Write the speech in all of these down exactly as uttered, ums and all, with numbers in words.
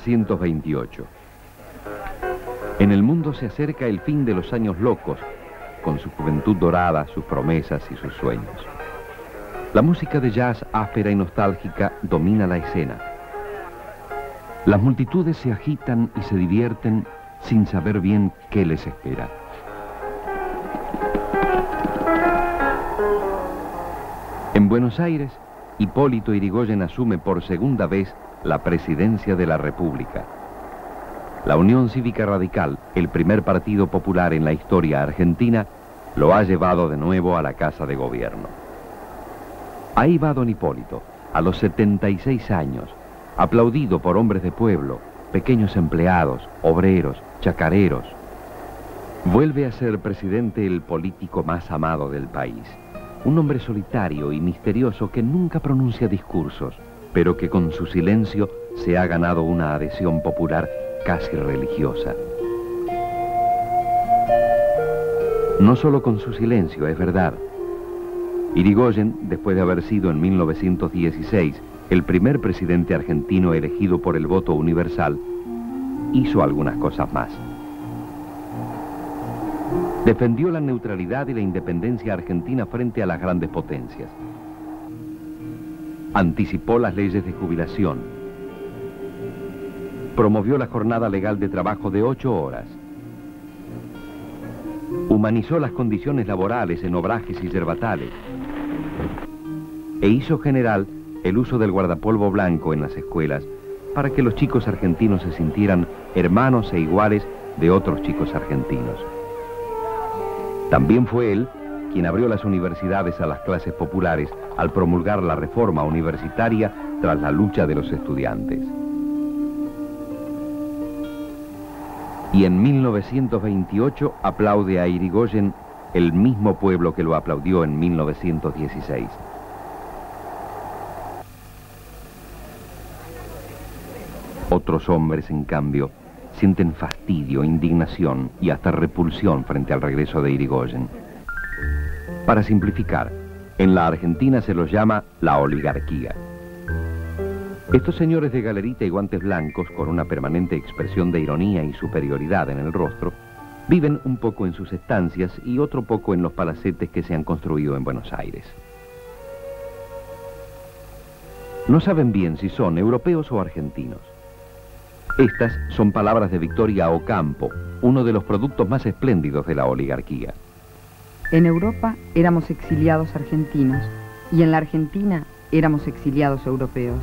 novecientos veintiocho. En el mundo se acerca el fin de los años locos, con su juventud dorada, sus promesas y sus sueños. La música de jazz áspera y nostálgica domina la escena. Las multitudes se agitan y se divierten sin saber bien qué les espera. En Buenos Aires, Hipólito Yrigoyen asume por segunda vez la presidencia de la República. La Unión Cívica Radical, el primer partido popular en la historia argentina, lo ha llevado de nuevo a la Casa de Gobierno. Ahí va don Hipólito, a los setenta y seis años, aplaudido por hombres de pueblo, pequeños empleados, obreros, chacareros. Vuelve a ser presidente el político más amado del país. Un hombre solitario y misterioso que nunca pronuncia discursos, pero que con su silencio se ha ganado una adhesión popular casi religiosa. No solo con su silencio, es verdad. Yrigoyen, después de haber sido en mil novecientos dieciséis el primer presidente argentino elegido por el voto universal, hizo algunas cosas más. Defendió la neutralidad y la independencia argentina frente a las grandes potencias. Anticipó las leyes de jubilación. Promovió la jornada legal de trabajo de ocho horas. Humanizó las condiciones laborales en obrajes y yerbatales. E hizo general el uso del guardapolvo blanco en las escuelas para que los chicos argentinos se sintieran hermanos e iguales de otros chicos argentinos. También fue él quien abrió las universidades a las clases populares al promulgar la reforma universitaria tras la lucha de los estudiantes. Y en mil novecientos veintiocho aplaude a Yrigoyen el mismo pueblo que lo aplaudió en mil novecientos dieciséis. Otros hombres, en cambio, sienten fastidio, indignación y hasta repulsión frente al regreso de Yrigoyen. Para simplificar, en la Argentina se los llama la oligarquía. Estos señores de galerita y guantes blancos, con una permanente expresión de ironía y superioridad en el rostro, viven un poco en sus estancias y otro poco en los palacetes que se han construido en Buenos Aires. No saben bien si son europeos o argentinos. Estas son palabras de Victoria Ocampo, uno de los productos más espléndidos de la oligarquía. En Europa éramos exiliados argentinos y en la Argentina éramos exiliados europeos.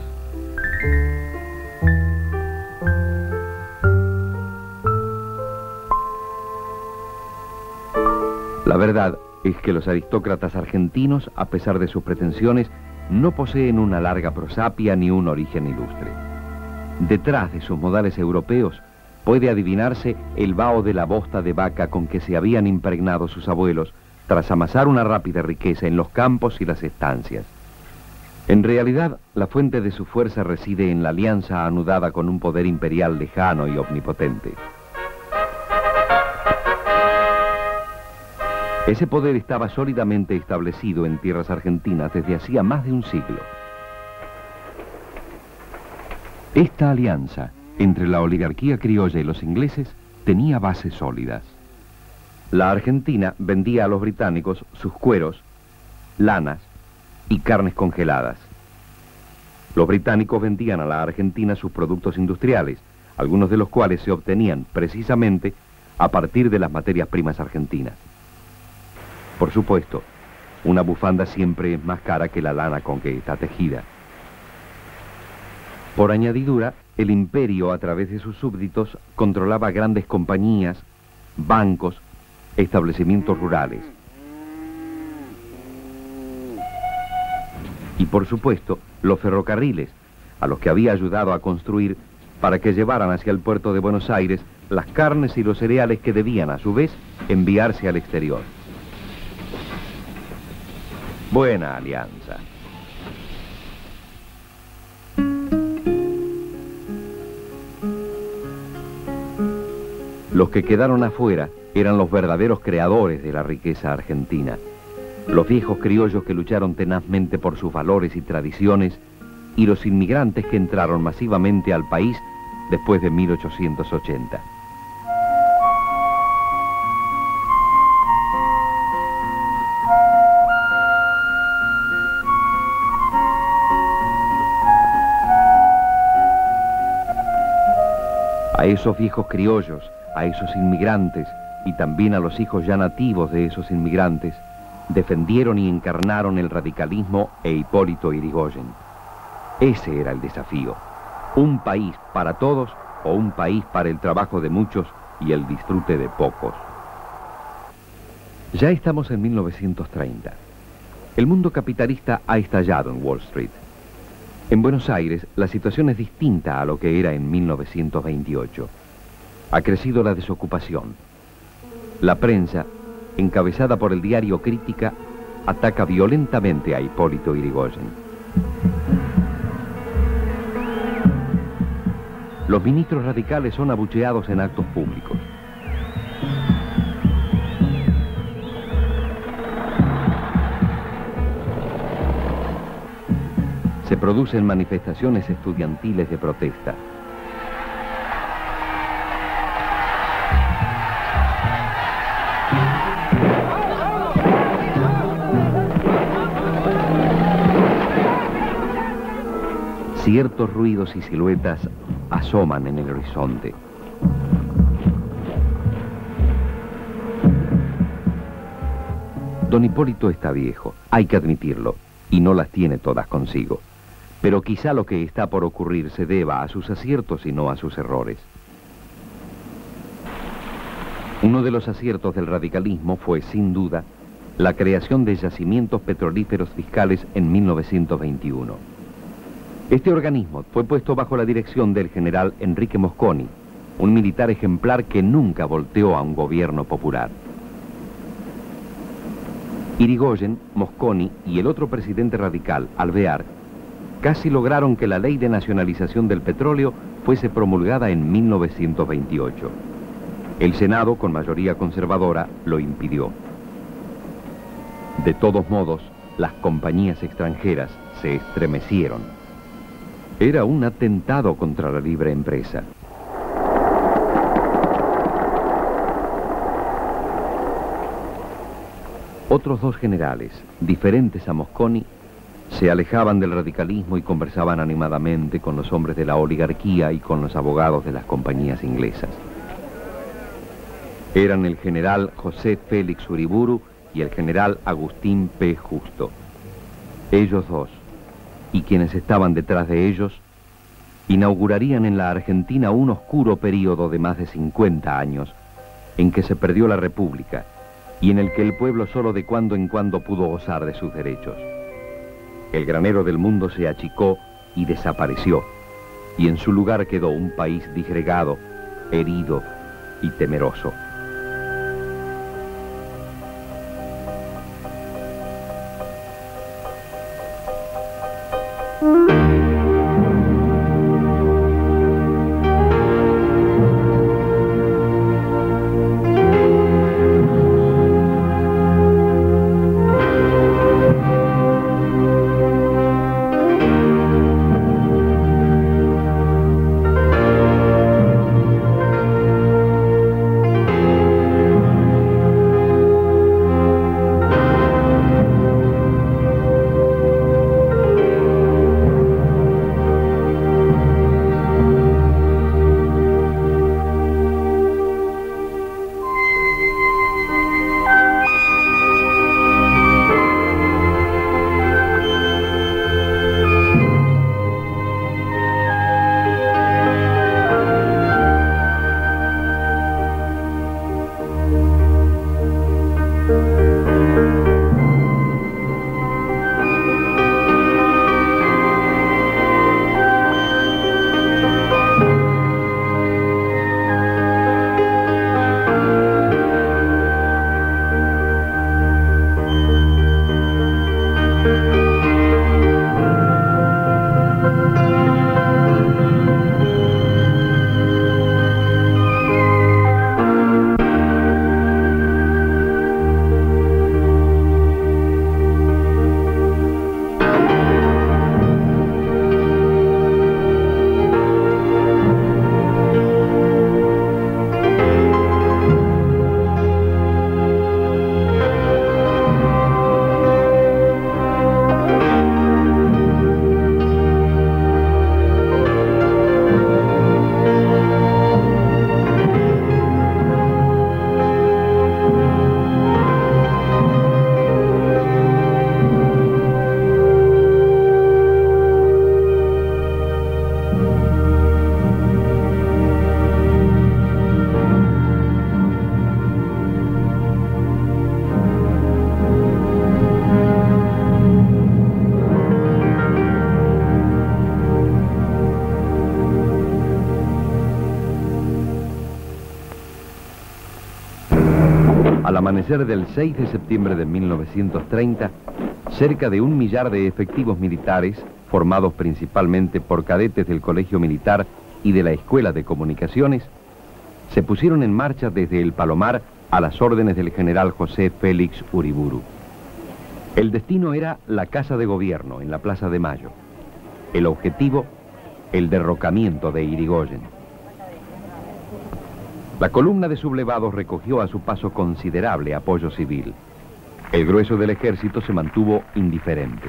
La verdad es que los aristócratas argentinos, a pesar de sus pretensiones, no poseen una larga prosapia ni un origen ilustre. Detrás de sus modales europeos puede adivinarse el vaho de la bosta de vaca con que se habían impregnado sus abuelos tras amasar una rápida riqueza en los campos y las estancias. En realidad, la fuente de su fuerza reside en la alianza anudada con un poder imperial lejano y omnipotente. Ese poder estaba sólidamente establecido en tierras argentinas desde hacía más de un siglo. Esta alianza entre la oligarquía criolla y los ingleses tenía bases sólidas. La Argentina vendía a los británicos sus cueros, lanas y carnes congeladas. Los británicos vendían a la Argentina sus productos industriales, algunos de los cuales se obtenían precisamente a partir de las materias primas argentinas. Por supuesto, una bufanda siempre es más cara que la lana con que está tejida. Por añadidura, el imperio, a través de sus súbditos, controlaba grandes compañías, bancos, establecimientos rurales. Y por supuesto, los ferrocarriles, a los que había ayudado a construir para que llevaran hacia el puerto de Buenos Aires las carnes y los cereales que debían, a su vez, enviarse al exterior. Buena alianza. Los que quedaron afuera eran los verdaderos creadores de la riqueza argentina. Los viejos criollos que lucharon tenazmente por sus valores y tradiciones, y los inmigrantes que entraron masivamente al país después de mil ochocientos ochenta. A esos viejos criollos, a esos inmigrantes y también a los hijos ya nativos de esos inmigrantes, defendieron y encarnaron el radicalismo e Hipólito Yrigoyen. Ese era el desafío: un país para todos o un país para el trabajo de muchos y el disfrute de pocos. Ya estamos en mil novecientos treinta. El mundo capitalista ha estallado en Wall Street. En Buenos Aires, la situación es distinta a lo que era en mil novecientos veintiocho. Ha crecido la desocupación. La prensa, encabezada por el diario Crítica, ataca violentamente a Hipólito Yrigoyen. Los ministros radicales son abucheados en actos públicos. Se producen manifestaciones estudiantiles de protesta. Ciertos ruidos y siluetas asoman en el horizonte. Don Hipólito está viejo, hay que admitirlo, y no las tiene todas consigo. Pero quizá lo que está por ocurrir se deba a sus aciertos y no a sus errores. Uno de los aciertos del radicalismo fue, sin duda, la creación de yacimientos petrolíferos fiscales en mil novecientos veintiuno. Este organismo fue puesto bajo la dirección del general Enrique Mosconi, un militar ejemplar que nunca volteó a un gobierno popular. Yrigoyen, Mosconi y el otro presidente radical, Alvear, casi lograron que la ley de nacionalización del petróleo fuese promulgada en mil novecientos veintiocho. El Senado, con mayoría conservadora, lo impidió. De todos modos, las compañías extranjeras se estremecieron. Era un atentado contra la libre empresa. Otros dos generales, diferentes a Mosconi, se alejaban del radicalismo y conversaban animadamente con los hombres de la oligarquía y con los abogados de las compañías inglesas. Eran el general José Félix Uriburu y el general Agustín P. Justo. Ellos dos, y quienes estaban detrás de ellos, inaugurarían en la Argentina un oscuro período de más de cincuenta años, en que se perdió la República y en el que el pueblo solo de cuando en cuando pudo gozar de sus derechos. El granero del mundo se achicó y desapareció, y en su lugar quedó un país disgregado, herido y temeroso. amanecer del seis de septiembre de mil novecientos treinta, cerca de un millar de efectivos militares, formados principalmente por cadetes del Colegio Militar y de la Escuela de Comunicaciones, se pusieron en marcha desde el Palomar a las órdenes del general José Félix Uriburu. El destino era la Casa de Gobierno, en la Plaza de Mayo. El objetivo, el derrocamiento de Irigoyen. La columna de sublevados recogió a su paso considerable apoyo civil. El grueso del ejército se mantuvo indiferente.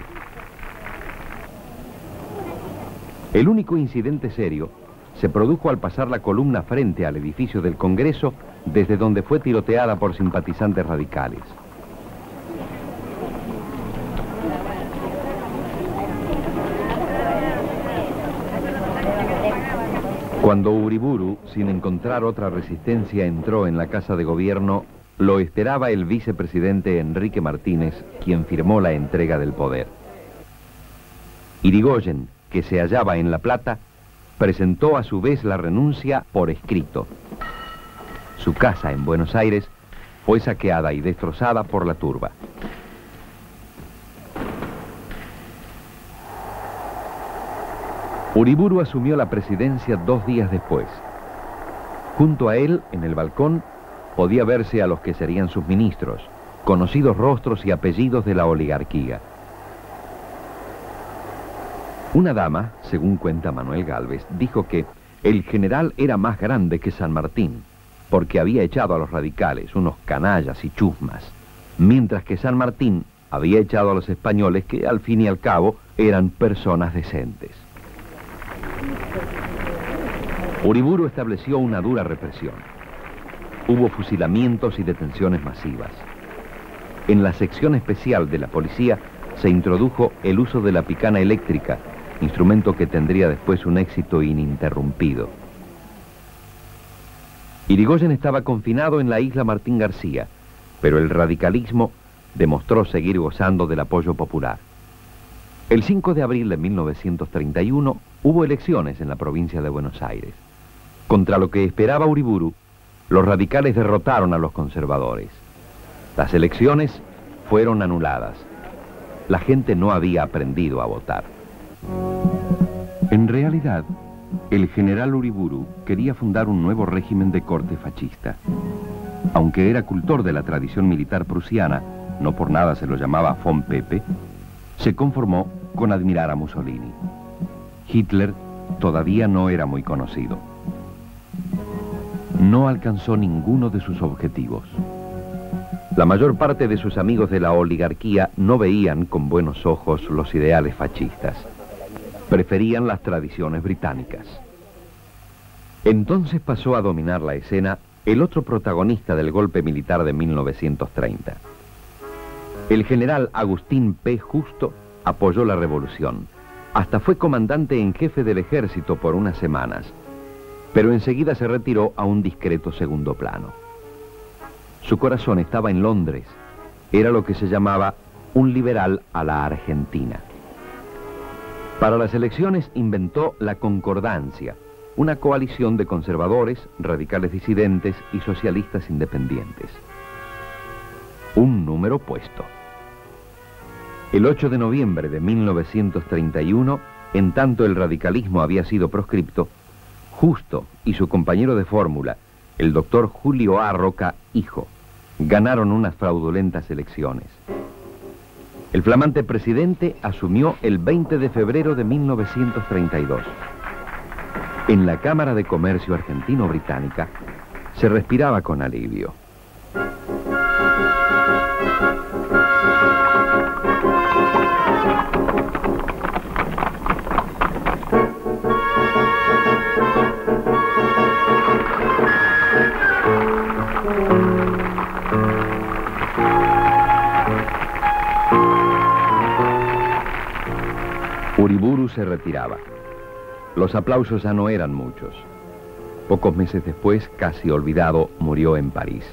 El único incidente serio se produjo al pasar la columna frente al edificio del Congreso, desde donde fue tiroteada por simpatizantes radicales. Cuando Uriburu, sin encontrar otra resistencia, entró en la Casa de Gobierno, lo esperaba el vicepresidente Enrique Martínez, quien firmó la entrega del poder. Irigoyen, que se hallaba en La Plata, presentó a su vez la renuncia por escrito. Su casa en Buenos Aires fue saqueada y destrozada por la turba. Uriburu asumió la presidencia dos días después. Junto a él, en el balcón, podía verse a los que serían sus ministros, conocidos rostros y apellidos de la oligarquía. Una dama, según cuenta Manuel Gálvez, dijo que el general era más grande que San Martín, porque había echado a los radicales, unos canallas y chusmas, mientras que San Martín había echado a los españoles que, al fin y al cabo, eran personas decentes. Uriburu estableció una dura represión. Hubo fusilamientos y detenciones masivas. En la sección especial de la policía se introdujo el uso de la picana eléctrica, instrumento que tendría después un éxito ininterrumpido. Irigoyen estaba confinado en la isla Martín García, pero el radicalismo demostró seguir gozando del apoyo popular. El cinco de abril de mil novecientos treinta y uno hubo elecciones en la provincia de Buenos Aires. Contra lo que esperaba Uriburu, los radicales derrotaron a los conservadores. Las elecciones fueron anuladas. La gente no había aprendido a votar. En realidad, el general Uriburu quería fundar un nuevo régimen de corte fascista. Aunque era cultor de la tradición militar prusiana, no por nada se lo llamaba von Pepe, se conformó con admirar a Mussolini. Hitler todavía no era muy conocido. No alcanzó ninguno de sus objetivos. La mayor parte de sus amigos de la oligarquía no veían con buenos ojos los ideales fascistas. Preferían las tradiciones británicas. Entonces pasó a dominar la escena el otro protagonista del golpe militar de mil novecientos treinta. El general Agustín P. Justo apoyó la revolución. Hasta fue comandante en jefe del ejército por unas semanas, pero enseguida se retiró a un discreto segundo plano. Su corazón estaba en Londres. Era lo que se llamaba un liberal a la Argentina. Para las elecciones inventó la Concordancia, una coalición de conservadores, radicales disidentes y socialistas independientes. Un número puesto. El ocho de noviembre de mil novecientos treinta y uno, en tanto el radicalismo había sido proscripto, Justo y su compañero de fórmula, el doctor Julio A. Roca, hijo, ganaron unas fraudulentas elecciones. El flamante presidente asumió el veinte de febrero de mil novecientos treinta y dos. En la Cámara de Comercio Argentino-Británica se respiraba con alivio. Uriburu se retiraba. Los aplausos ya no eran muchos. Pocos meses después, casi olvidado, murió en París.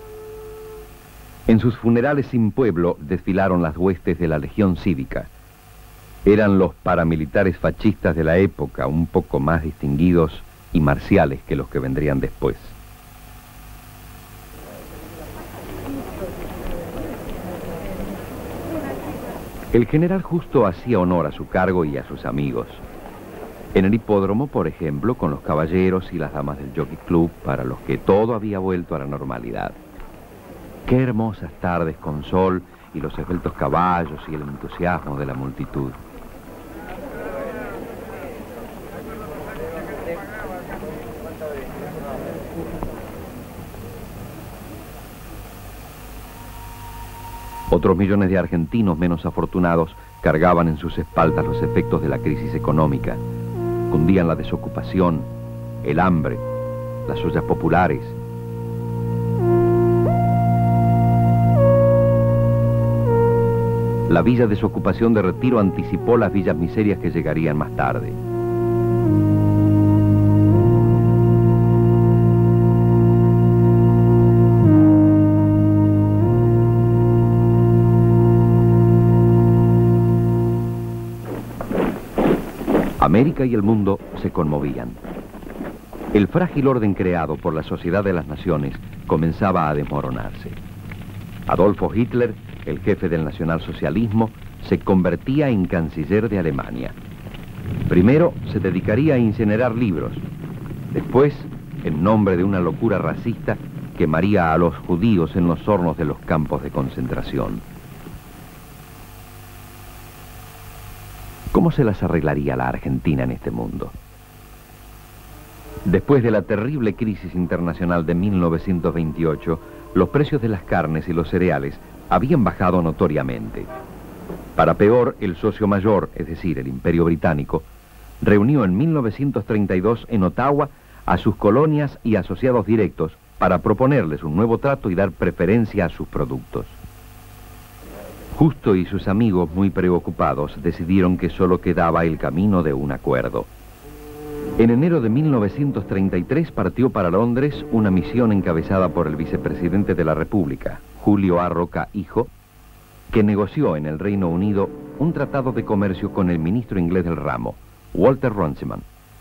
En sus funerales sin pueblo desfilaron las huestes de la Legión Cívica. Eran los paramilitares fascistas de la época, un poco más distinguidos y marciales que los que vendrían después. El general Justo hacía honor a su cargo y a sus amigos. En el hipódromo, por ejemplo, con los caballeros y las damas del Jockey Club, para los que todo había vuelto a la normalidad. Qué hermosas tardes con sol y los esbeltos caballos y el entusiasmo de la multitud. Otros millones de argentinos menos afortunados cargaban en sus espaldas los efectos de la crisis económica. Cundían la desocupación, el hambre, las ollas populares. La Villa Desocupación de Retiro anticipó las villas miserias que llegarían más tarde. América y el mundo se conmovían. El frágil orden creado por la Sociedad de las Naciones comenzaba a desmoronarse. Adolfo Hitler, el jefe del nacionalsocialismo, se convertía en canciller de Alemania. Primero se dedicaría a incinerar libros. Después, en nombre de una locura racista, quemaría a los judíos en los hornos de los campos de concentración. ¿Cómo se las arreglaría la Argentina en este mundo? Después de la terrible crisis internacional de mil novecientos veintiocho, los precios de las carnes y los cereales habían bajado notoriamente. Para peor, el socio mayor, es decir, el Imperio Británico, reunió en mil novecientos treinta y dos en Ottawa a sus colonias y asociados directos para proponerles un nuevo trato y dar preferencia a sus productos. Justo y sus amigos, muy preocupados, decidieron que solo quedaba el camino de un acuerdo. En enero de mil novecientos treinta y tres partió para Londres una misión encabezada por el vicepresidente de la República, Julio A. Roca Hijo, que negoció en el Reino Unido un tratado de comercio con el ministro inglés del ramo, Walter Runciman.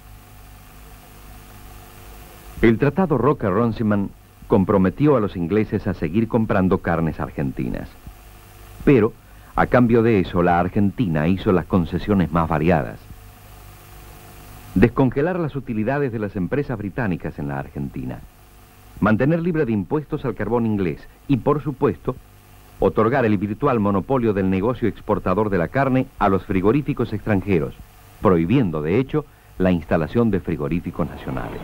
El tratado Roca-Runciman comprometió a los ingleses a seguir comprando carnes argentinas. Pero, a cambio de eso, la Argentina hizo las concesiones más variadas. Descongelar las utilidades de las empresas británicas en la Argentina. Mantener libre de impuestos al carbón inglés y, por supuesto, otorgar el virtual monopolio del negocio exportador de la carne a los frigoríficos extranjeros, prohibiendo, de hecho, la instalación de frigoríficos nacionales.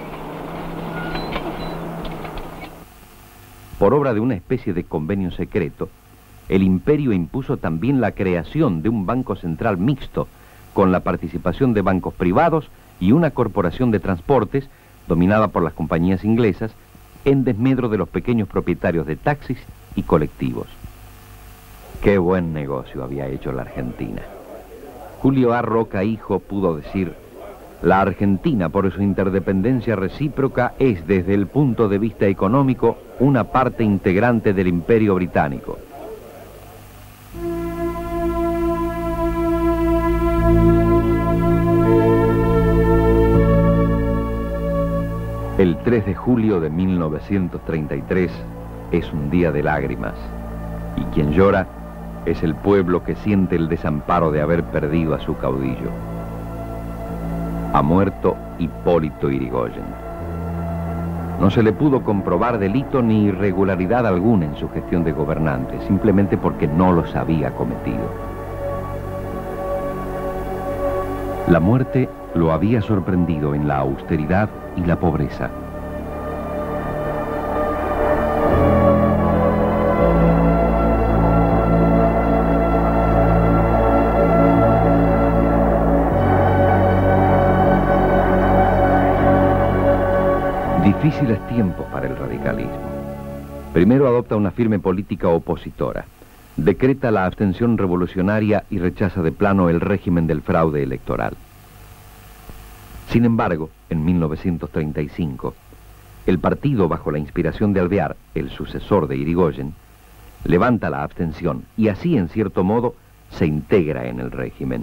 Por obra de una especie de convenio secreto, el imperio impuso también la creación de un banco central mixto, con la participación de bancos privados y una corporación de transportes, dominada por las compañías inglesas, en desmedro de los pequeños propietarios de taxis y colectivos. Qué buen negocio había hecho la Argentina. Julio A. Roca Hijo pudo decir: la Argentina, por su interdependencia recíproca, es desde el punto de vista económico una parte integrante del Imperio Británico. El tres de julio de mil novecientos treinta y tres es un día de lágrimas, y quien llora es el pueblo que siente el desamparo de haber perdido a su caudillo. Ha muerto Hipólito Yrigoyen. No se le pudo comprobar delito ni irregularidad alguna en su gestión de gobernante, simplemente porque no los había cometido. La muerte lo había sorprendido en la austeridad y la pobreza. Difíciles tiempos para el radicalismo. Primero adopta una firme política opositora, decreta la abstención revolucionaria y rechaza de plano el régimen del fraude electoral. Sin embargo, en mil novecientos treinta y cinco, el partido, bajo la inspiración de Alvear, el sucesor de Yrigoyen, levanta la abstención y así, en cierto modo, se integra en el régimen.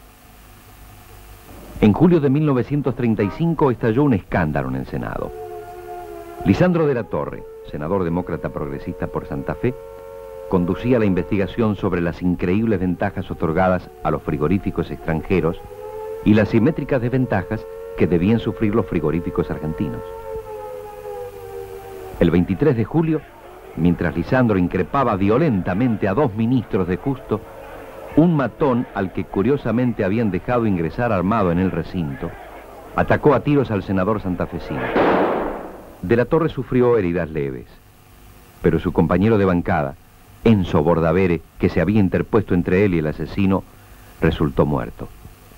En julio de mil novecientos treinta y cinco estalló un escándalo en el Senado. Lisandro de la Torre, senador demócrata progresista por Santa Fe, conducía la investigación sobre las increíbles ventajas otorgadas a los frigoríficos extranjeros y las simétricas desventajas que debían sufrir los frigoríficos argentinos. El veintitrés de julio, mientras Lisandro increpaba violentamente a dos ministros de Justo, un matón al que curiosamente habían dejado ingresar armado en el recinto, atacó a tiros al senador santafesino. De la Torre sufrió heridas leves, pero su compañero de bancada, Enzo Bordavere, que se había interpuesto entre él y el asesino, resultó muerto.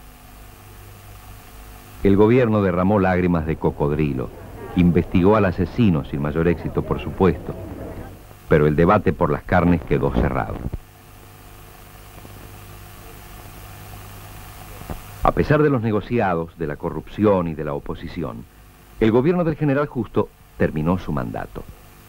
El gobierno derramó lágrimas de cocodrilo, investigó al asesino sin mayor éxito, por supuesto, pero el debate por las carnes quedó cerrado. A pesar de los negociados, de la corrupción y de la oposición, el gobierno del general Justo terminó su mandato.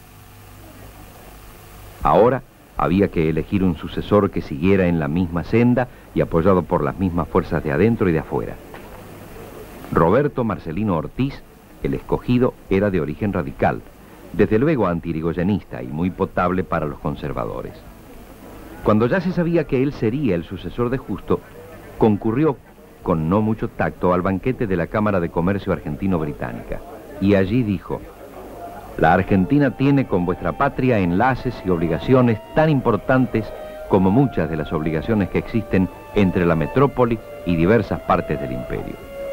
Ahora había que elegir un sucesor que siguiera en la misma senda y apoyado por las mismas fuerzas de adentro y de afuera. Roberto Marcelino Ortiz, el escogido, era de origen radical, desde luego anti-irigoyenista y muy potable para los conservadores. Cuando ya se sabía que él sería el sucesor de Justo, concurrió con no mucho tacto al banquete de la Cámara de Comercio Argentino-Británica, y allí dijo: la Argentina tiene con vuestra patria enlaces y obligaciones tan importantes como muchas de las obligaciones que existen entre la metrópoli y diversas partes del imperio.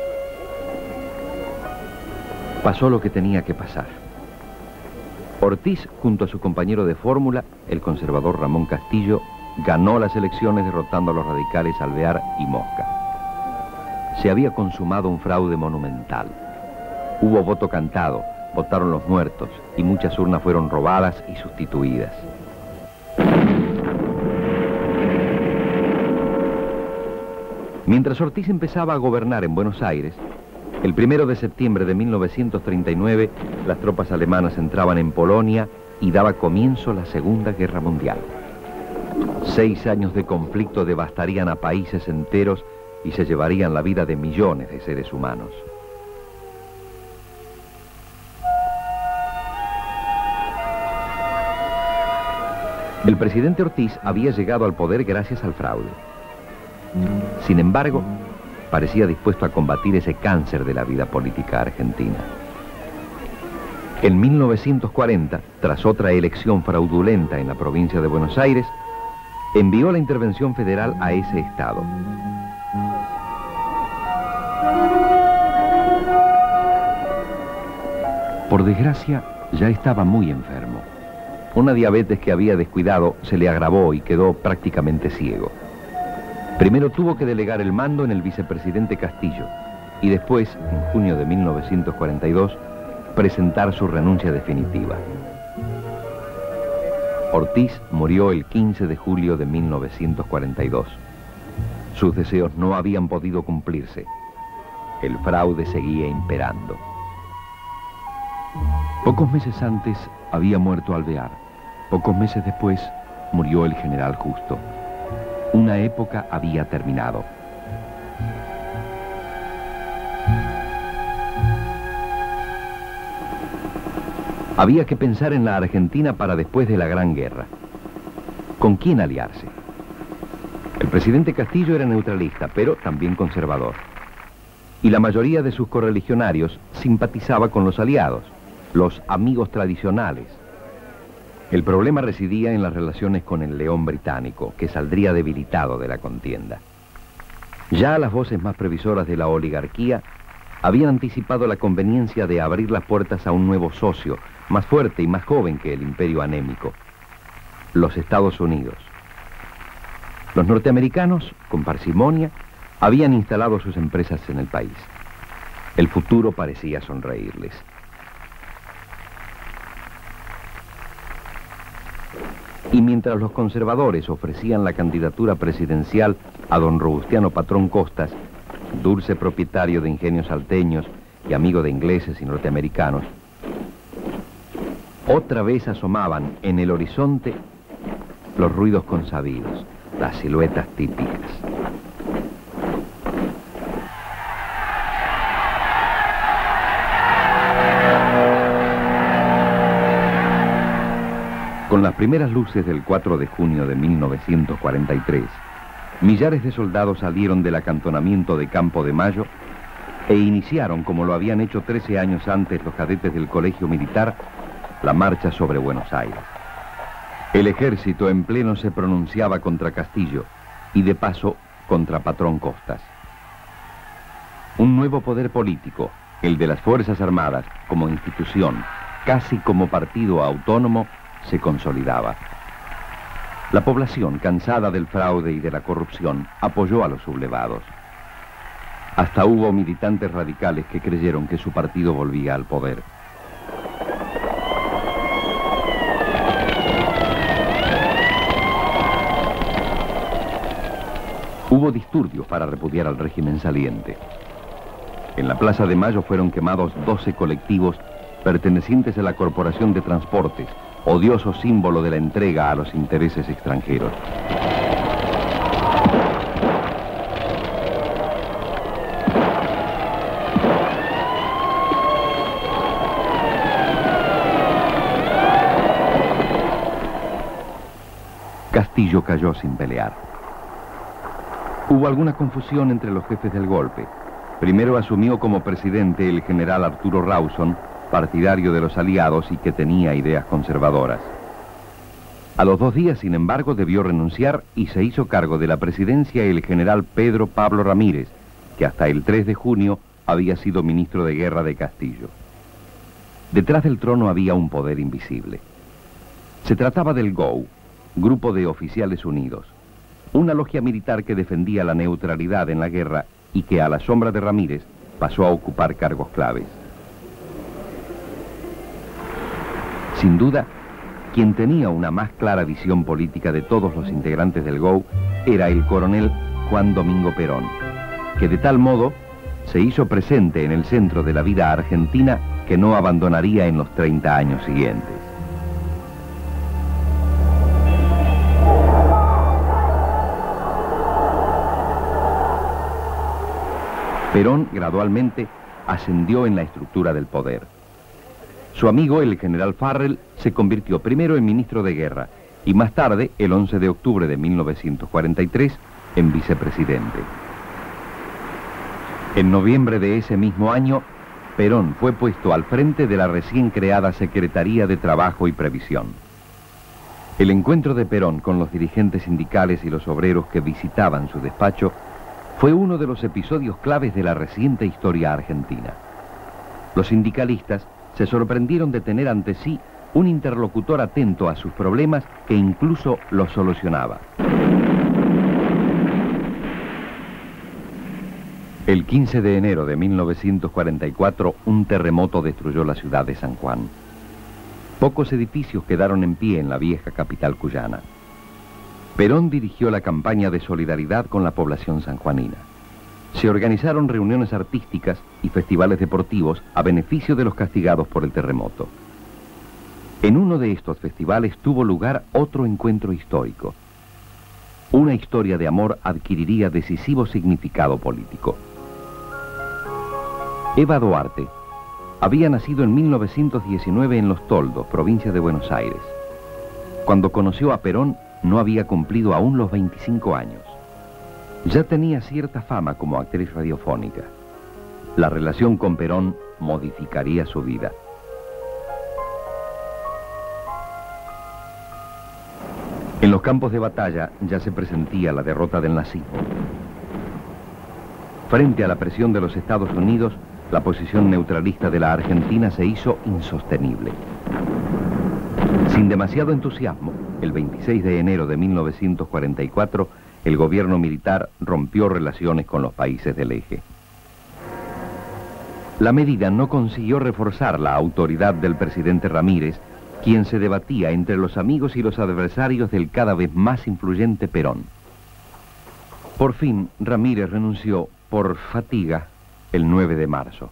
Pasó lo que tenía que pasar. Ortiz, junto a su compañero de fórmula, el conservador Ramón Castillo, ganó las elecciones derrotando a los radicales Alvear y Mosca. Se había consumado un fraude monumental. Hubo voto cantado, votaron los muertos y muchas urnas fueron robadas y sustituidas. Mientras Ortiz empezaba a gobernar en Buenos Aires, el primero de septiembre de mil novecientos treinta y nueve, las tropas alemanas entraban en Polonia y daba comienzo la Segunda Guerra Mundial. Seis años de conflicto devastarían a países enteros y se llevarían la vida de millones de seres humanos. El presidente Ortiz había llegado al poder gracias al fraude. Sin embargo, parecía dispuesto a combatir ese cáncer de la vida política argentina. En mil novecientos cuarenta, tras otra elección fraudulenta en la provincia de Buenos Aires, envió la intervención federal a ese estado. Por desgracia, ya estaba muy enfermo. Una diabetes que había descuidado se le agravó y quedó prácticamente ciego. Primero tuvo que delegar el mando en el vicepresidente Castillo y después, en junio de mil novecientos cuarenta y dos, presentar su renuncia definitiva. Ortiz murió el quince de julio de mil novecientos cuarenta y dos. Sus deseos no habían podido cumplirse. El fraude seguía imperando. Pocos meses antes había muerto Alvear. Pocos meses después murió el general Justo. Una época había terminado. Había que pensar en la Argentina para después de la Gran Guerra. ¿Con quién aliarse? El presidente Castillo era neutralista, pero también conservador. Y la mayoría de sus correligionarios simpatizaba con los aliados, los amigos tradicionales. El problema residía en las relaciones con el León británico, que saldría debilitado de la contienda. Ya las voces más previsoras de la oligarquía habían anticipado la conveniencia de abrir las puertas a un nuevo socio, más fuerte y más joven que el imperio anémico: los Estados Unidos. Los norteamericanos, con parsimonia, habían instalado sus empresas en el país. El futuro parecía sonreírles. Y mientras los conservadores ofrecían la candidatura presidencial a don Robustiano Patrón Costas, dulce propietario de ingenios salteños y amigo de ingleses y norteamericanos, otra vez asomaban en el horizonte los ruidos consabidos, las siluetas típicas. Con las primeras luces del cuatro de junio de mil novecientos cuarenta y tres, millares de soldados salieron del acantonamiento de Campo de Mayo e iniciaron, como lo habían hecho trece años antes los cadetes del Colegio Militar, la marcha sobre Buenos Aires. El ejército en pleno se pronunciaba contra Castillo y de paso contra Patrón Costas. Un nuevo poder político, el de las Fuerzas Armadas, como institución, casi como partido autónomo, se consolidaba. La población, cansada del fraude y de la corrupción, apoyó a los sublevados. Hasta hubo militantes radicales que creyeron que su partido volvía al poder. Hubo disturbios para repudiar al régimen saliente. En la Plaza de Mayo fueron quemados doce colectivos pertenecientes a la Corporación de Transportes, odioso símbolo de la entrega a los intereses extranjeros. Castillo cayó sin pelear. Hubo alguna confusión entre los jefes del golpe. Primero asumió como presidente el general Arturo Rawson, partidario de los aliados y que tenía ideas conservadoras. A los dos días, sin embargo, debió renunciar y se hizo cargo de la presidencia el general Pedro Pablo Ramírez, que hasta el tres de junio había sido ministro de guerra de Castillo. Detrás del trono había un poder invisible. Se trataba del G O U, Grupo de Oficiales Unidos, una logia militar que defendía la neutralidad en la guerra y que a la sombra de Ramírez pasó a ocupar cargos claves. Sin duda, quien tenía una más clara visión política de todos los integrantes del G O U era el coronel Juan Domingo Perón, que de tal modo se hizo presente en el centro de la vida argentina que no abandonaría en los treinta años siguientes. Perón gradualmente ascendió en la estructura del poder. Su amigo, el general Farrell, se convirtió primero en ministro de guerra y más tarde, el once de octubre de mil novecientos cuarenta y tres, en vicepresidente. En noviembre de ese mismo año, Perón fue puesto al frente de la recién creada Secretaría de Trabajo y Previsión. El encuentro de Perón con los dirigentes sindicales y los obreros que visitaban su despacho fue uno de los episodios claves de la reciente historia argentina. Los sindicalistas se sorprendieron de tener ante sí un interlocutor atento a sus problemas que incluso los solucionaba. El quince de enero de mil novecientos cuarenta y cuatro, un terremoto destruyó la ciudad de San Juan. Pocos edificios quedaron en pie en la vieja capital cuyana. Perón dirigió la campaña de solidaridad con la población sanjuanina. Se organizaron reuniones artísticas y festivales deportivos a beneficio de los castigados por el terremoto. En uno de estos festivales tuvo lugar otro encuentro histórico. Una historia de amor adquiriría decisivo significado político. Eva Duarte había nacido en mil novecientos diecinueve en Los Toldos, provincia de Buenos Aires. Cuando conoció a Perón, no había cumplido aún los veinticinco años. Ya tenía cierta fama como actriz radiofónica. La relación con Perón modificaría su vida. En los campos de batalla ya se presentía la derrota del nazismo. Frente a la presión de los Estados Unidos, la posición neutralista de la Argentina se hizo insostenible. Sin demasiado entusiasmo, el veintiséis de enero de mil novecientos cuarenta y cuatro, el gobierno militar rompió relaciones con los países del eje. La medida no consiguió reforzar la autoridad del presidente Ramírez, quien se debatía entre los amigos y los adversarios del cada vez más influyente Perón. Por fin, Ramírez renunció por fatiga el nueve de marzo.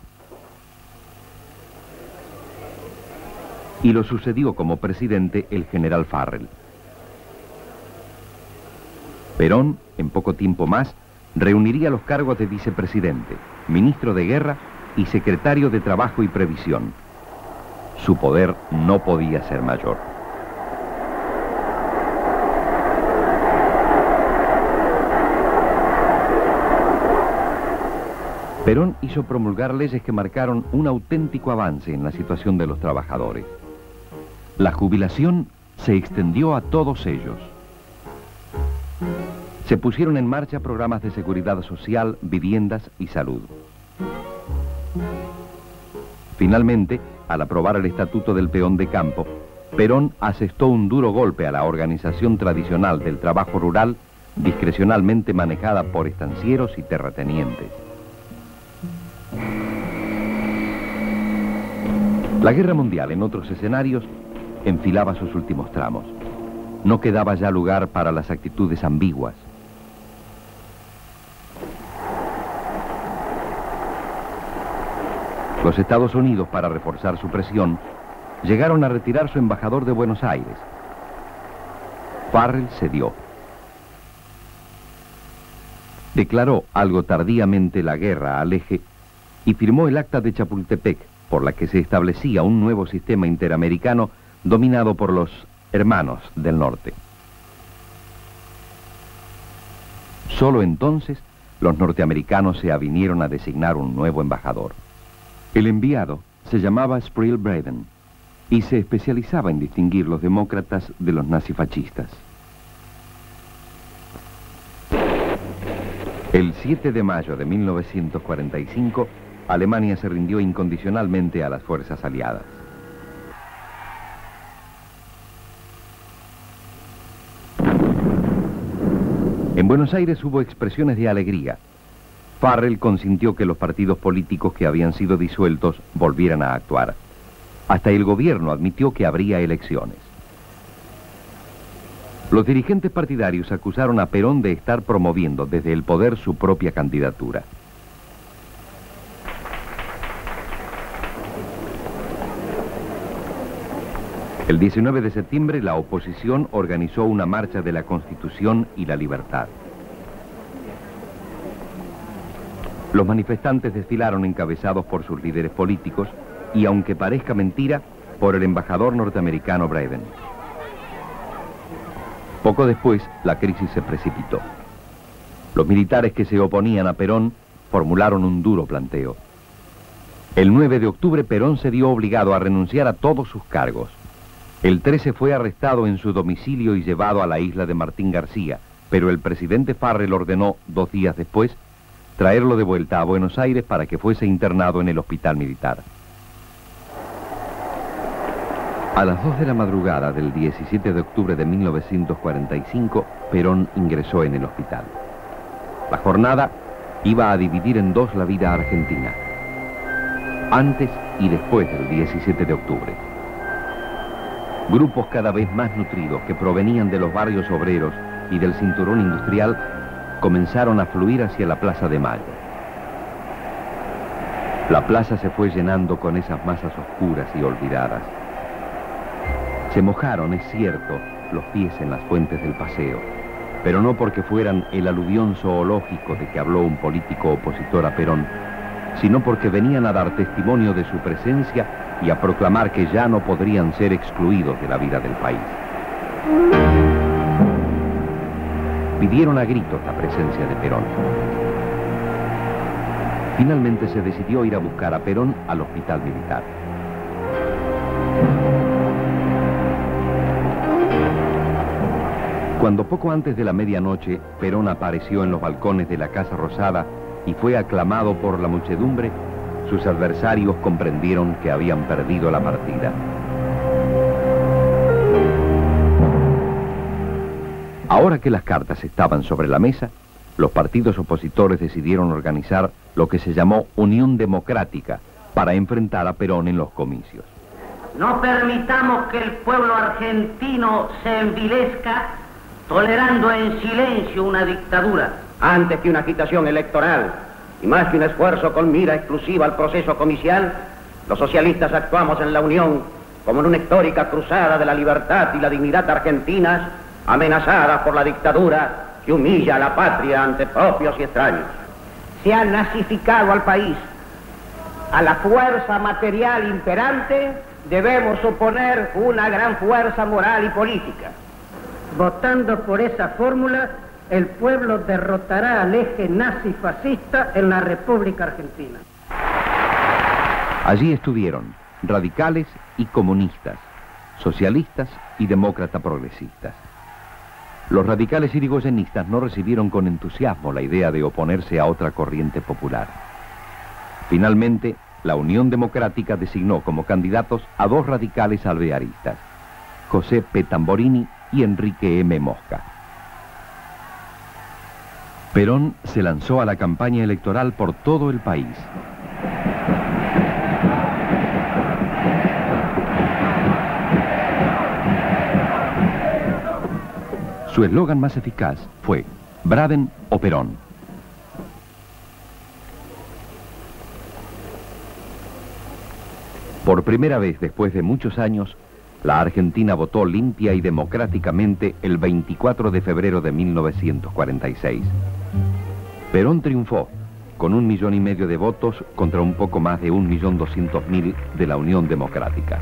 Y lo sucedió como presidente el general Farrell. Perón, en poco tiempo más, reuniría los cargos de vicepresidente, ministro de Guerra y secretario de Trabajo y Previsión. Su poder no podía ser mayor. Perón hizo promulgar leyes que marcaron un auténtico avance en la situación de los trabajadores. La jubilación se extendió a todos ellos. Se pusieron en marcha programas de seguridad social, viviendas y salud. Finalmente, al aprobar el Estatuto del Peón de Campo, Perón asestó un duro golpe a la organización tradicional del trabajo rural, discrecionalmente manejada por estancieros y terratenientes. La guerra mundial, en otros escenarios, enfilaba sus últimos tramos. No quedaba ya lugar para las actitudes ambiguas. Los Estados Unidos, para reforzar su presión, llegaron a retirar su embajador de Buenos Aires. Farrell cedió. Declaró algo tardíamente la guerra al eje y firmó el Acta de Chapultepec, por la que se establecía un nuevo sistema interamericano dominado por los hermanos del norte. Solo entonces los norteamericanos se avinieron a designar un nuevo embajador. El enviado se llamaba Sprill Braden y se especializaba en distinguir los demócratas de los nazifascistas. El siete de mayo de mil novecientos cuarenta y cinco, Alemania se rindió incondicionalmente a las fuerzas aliadas. En Buenos Aires hubo expresiones de alegría. Farrell consintió que los partidos políticos que habían sido disueltos volvieran a actuar. Hasta el gobierno admitió que habría elecciones. Los dirigentes partidarios acusaron a Perón de estar promoviendo desde el poder su propia candidatura. El diecinueve de septiembre, la oposición organizó una marcha de la Constitución y la Libertad. Los manifestantes desfilaron encabezados por sus líderes políticos y, aunque parezca mentira, por el embajador norteamericano Braden. Poco después, la crisis se precipitó. Los militares que se oponían a Perón formularon un duro planteo. El nueve de octubre, Perón se vio obligado a renunciar a todos sus cargos. El trece fue arrestado en su domicilio y llevado a la isla de Martín García, pero el presidente Farrell ordenó, dos días después, traerlo de vuelta a Buenos Aires para que fuese internado en el hospital militar. A las dos de la madrugada del diecisiete de octubre de mil novecientos cuarenta y cinco, Perón ingresó en el hospital. La jornada iba a dividir en dos la vida argentina, antes y después del diecisiete de octubre. Grupos cada vez más nutridos que provenían de los barrios obreros y del cinturón industrial comenzaron a fluir hacia la Plaza de Mayo. La plaza se fue llenando con esas masas oscuras y olvidadas. Se mojaron, es cierto, los pies en las fuentes del paseo, pero no porque fueran el aluvión zoológico de que habló un político opositor a Perón, sino porque venían a dar testimonio de su presencia y a proclamar que ya no podrían ser excluidos de la vida del país. Pidieron a gritos la presencia de Perón. Finalmente se decidió ir a buscar a Perón al hospital militar. Cuando poco antes de la medianoche, Perón apareció en los balcones de la Casa Rosada y fue aclamado por la muchedumbre, sus adversarios comprendieron que habían perdido la partida. Ahora que las cartas estaban sobre la mesa, los partidos opositores decidieron organizar lo que se llamó Unión Democrática para enfrentar a Perón en los comicios. No permitamos que el pueblo argentino se envilezca tolerando en silencio una dictadura. Antes que una agitación electoral y más que un esfuerzo con mira exclusiva al proceso comicial, los socialistas actuamos en la Unión como en una histórica cruzada de la libertad y la dignidad argentinas, amenazadas por la dictadura que humilla a la patria ante propios y extraños. Se ha nazificado al país. A la fuerza material imperante debemos oponer una gran fuerza moral y política. Votando por esa fórmula, el pueblo derrotará al eje nazi-fascista en la República Argentina. Allí estuvieron radicales y comunistas, socialistas y demócratas progresistas. Los radicales irigoyenistas no recibieron con entusiasmo la idea de oponerse a otra corriente popular. Finalmente, la Unión Democrática designó como candidatos a dos radicales alvearistas, José P. Tamborini y Enrique M. Mosca. Perón se lanzó a la campaña electoral por todo el país. Su eslogan más eficaz fue «Braden o Perón». Por primera vez después de muchos años, la Argentina votó limpia y democráticamente el veinticuatro de febrero de mil novecientos cuarenta y seis. Perón triunfó con un millón y medio de votos contra un poco más de un millón doscientos mil de la Unión Democrática.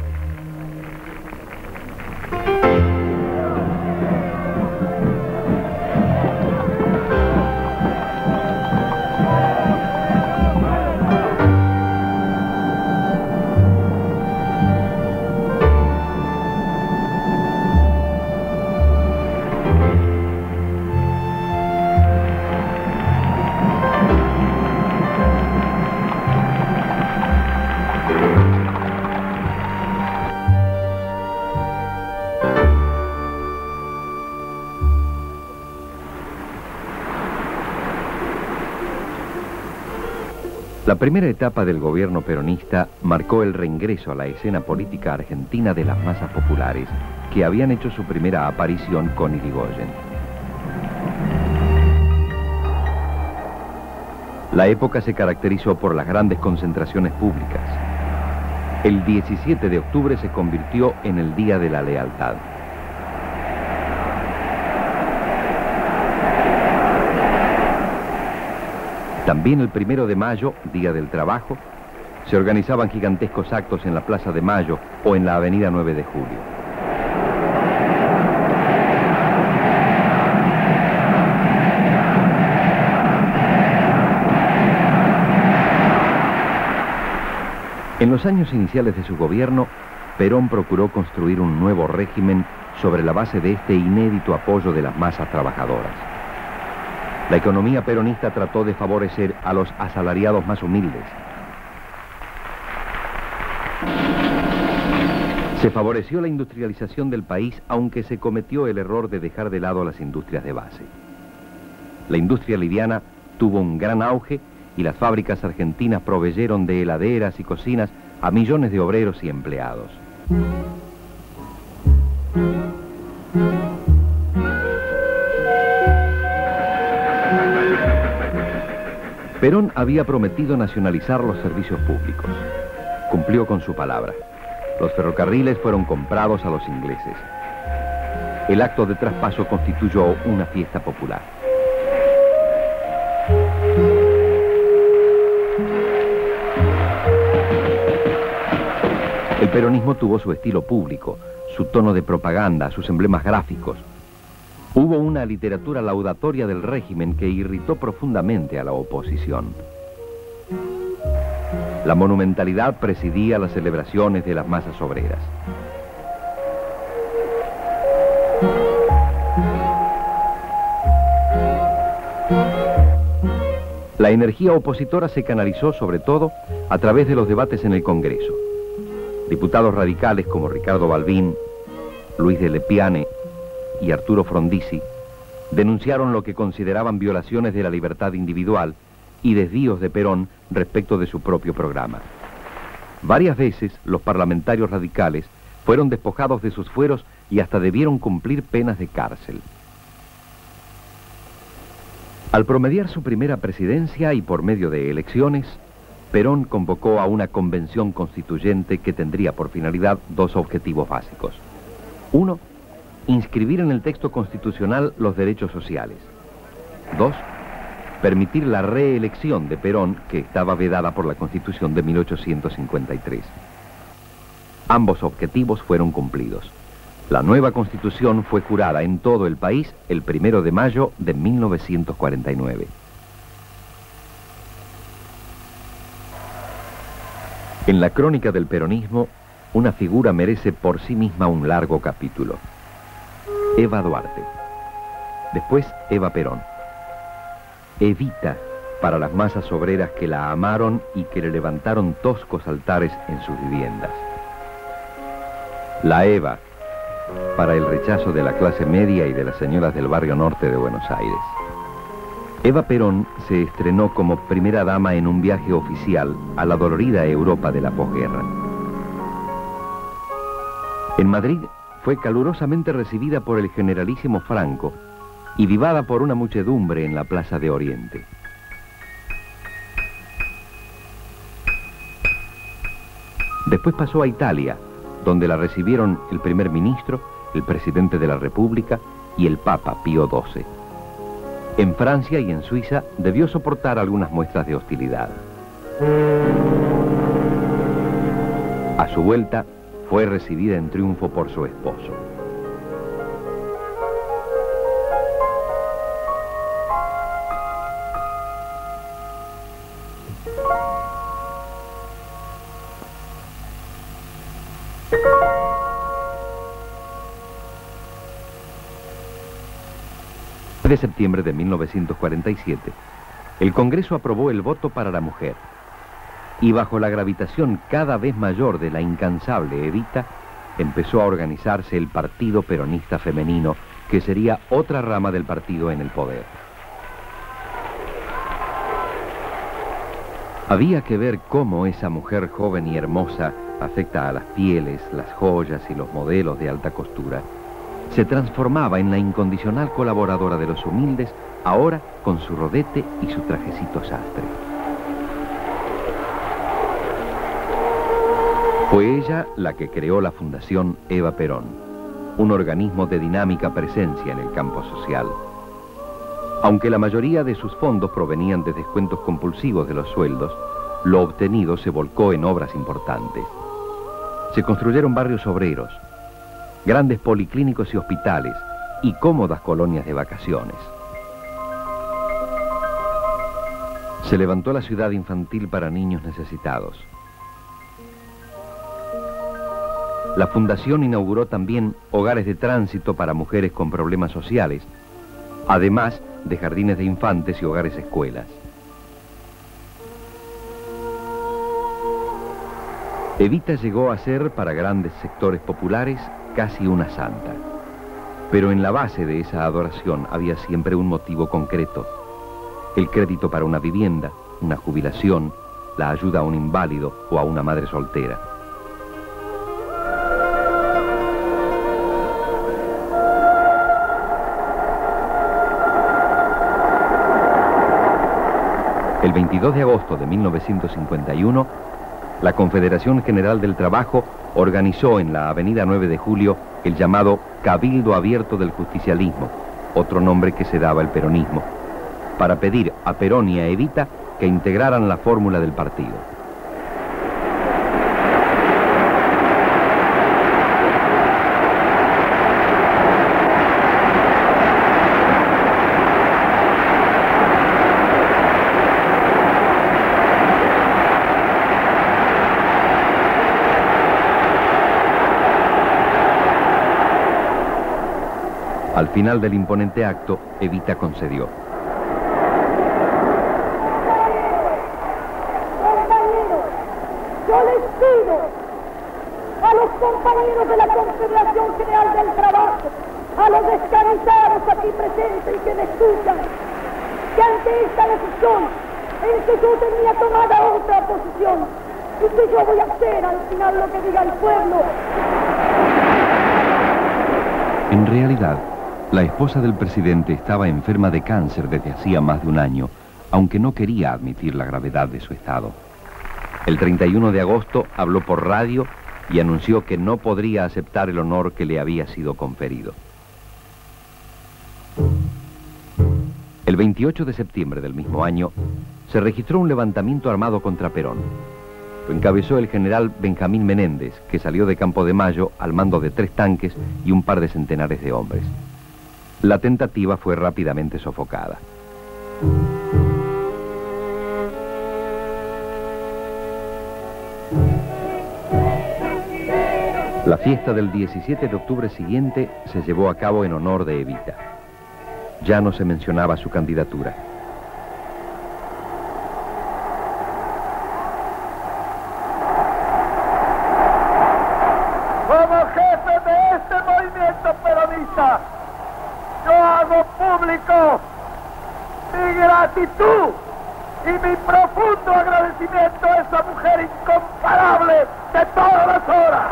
La primera etapa del gobierno peronista marcó el reingreso a la escena política argentina de las masas populares que habían hecho su primera aparición con Irigoyen. La época se caracterizó por las grandes concentraciones públicas. El diecisiete de octubre se convirtió en el Día de la Lealtad. También el primero de mayo, Día del Trabajo, se organizaban gigantescos actos en la Plaza de Mayo o en la Avenida nueve de julio. En los años iniciales de su gobierno, Perón procuró construir un nuevo régimen sobre la base de este inédito apoyo de las masas trabajadoras. La economía peronista trató de favorecer a los asalariados más humildes. Se favoreció la industrialización del país, aunque se cometió el error de dejar de lado las industrias de base. La industria liviana tuvo un gran auge y las fábricas argentinas proveyeron de heladeras y cocinas a millones de obreros y empleados. Perón había prometido nacionalizar los servicios públicos. Cumplió con su palabra. Los ferrocarriles fueron comprados a los ingleses. El acto de traspaso constituyó una fiesta popular. El peronismo tuvo su estilo público, su tono de propaganda, sus emblemas gráficos. Hubo una literatura laudatoria del régimen que irritó profundamente a la oposición. La monumentalidad presidía las celebraciones de las masas obreras. La energía opositora se canalizó sobre todo a través de los debates en el Congreso. Diputados radicales como Ricardo Balbín, Luis de Lepiane y Arturo Frondizi denunciaron lo que consideraban violaciones de la libertad individual y desvíos de Perón respecto de su propio programa. Varias veces los parlamentarios radicales fueron despojados de sus fueros y hasta debieron cumplir penas de cárcel. Al promediar su primera presidencia y por medio de elecciones, Perón convocó a una convención constituyente que tendría por finalidad dos objetivos básicos. Uno, inscribir en el texto constitucional los derechos sociales. Dos, permitir la reelección de Perón, que estaba vedada por la Constitución de mil ochocientos cincuenta y tres. Ambos objetivos fueron cumplidos. La nueva Constitución fue jurada en todo el país el primero de mayo de mil novecientos cuarenta y nueve. En la crónica del peronismo, una figura merece por sí misma un largo capítulo. Eva Duarte. Después Eva Perón. Evita para las masas obreras que la amaron y que le levantaron toscos altares en sus viviendas. La Eva para el rechazo de la clase media y de las señoras del barrio norte de Buenos Aires. Eva Perón se estrenó como primera dama en un viaje oficial a la dolorida Europa de la posguerra. En Madrid fue calurosamente recibida por el generalísimo Franco y vivada por una muchedumbre en la Plaza de Oriente. Después pasó a Italia, donde la recibieron el primer ministro, el presidente de la República y el Papa Pío doce. En Francia y en Suiza debió soportar algunas muestras de hostilidad. A su vuelta, fue recibida en triunfo por su esposo. De septiembre de mil novecientos cuarenta y siete, el Congreso aprobó el voto para la mujer, y bajo la gravitación cada vez mayor de la incansable Evita, empezó a organizarse el Partido Peronista Femenino, que sería otra rama del partido en el poder. Había que ver cómo esa mujer joven y hermosa, afecta a las pieles, las joyas y los modelos de alta costura, se transformaba en la incondicional colaboradora de los humildes, ahora con su rodete y su trajecito sastre. Fue ella la que creó la Fundación Eva Perón, un organismo de dinámica presencia en el campo social. Aunque la mayoría de sus fondos provenían de descuentos compulsivos de los sueldos, lo obtenido se volcó en obras importantes. Se construyeron barrios obreros, grandes policlínicos y hospitales, y cómodas colonias de vacaciones. Se levantó la ciudad infantil para niños necesitados. La Fundación inauguró también hogares de tránsito para mujeres con problemas sociales, además de jardines de infantes y hogares escuelas. Evita llegó a ser, para grandes sectores populares, casi una santa. Pero en la base de esa adoración había siempre un motivo concreto: el crédito para una vivienda, una jubilación, la ayuda a un inválido o a una madre soltera. El veintidós de agosto de mil novecientos cincuenta y uno, la Confederación General del Trabajo organizó en la avenida nueve de julio el llamado Cabildo Abierto del Justicialismo, otro nombre que se daba al peronismo, para pedir a Perón y a Evita que integraran la fórmula del partido. Al final del imponente acto, Evita concedió: compañeros, yo les pido a los compañeros de la Confederación General del Trabajo, a los descansados aquí presentes y que me escuchan, que ante esta decisión, en que yo tenía tomada otra posición, y que yo voy a hacer al final lo que diga el pueblo. En realidad, la esposa del presidente estaba enferma de cáncer desde hacía más de un año, aunque no quería admitir la gravedad de su estado. El treinta y uno de agosto habló por radio y anunció que no podría aceptar el honor que le había sido conferido. El veintiocho de septiembre del mismo año, se registró un levantamiento armado contra Perón. Lo encabezó el general Benjamín Menéndez, que salió de Campo de Mayo al mando de tres tanques y un par de centenares de hombres. La tentativa fue rápidamente sofocada. La fiesta del diecisiete de octubre siguiente se llevó a cabo en honor de Evita. Ya no se mencionaba su candidatura. Como jefe de este movimiento peronista, yo hago público mi gratitud y mi profundo agradecimiento a esa mujer incomparable de todas las horas.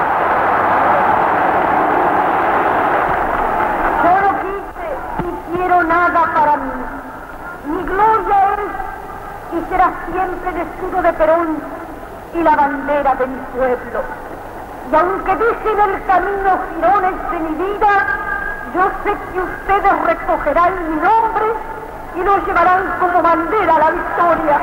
Yo no quise ni quiero nada para mí. Mi gloria es y será siempre el escudo de Perón y la bandera de mi pueblo. Y aunque deje en el camino jirones de mi vida, yo sé que ustedes recogerán mi nombre y lo llevarán como bandera a la victoria.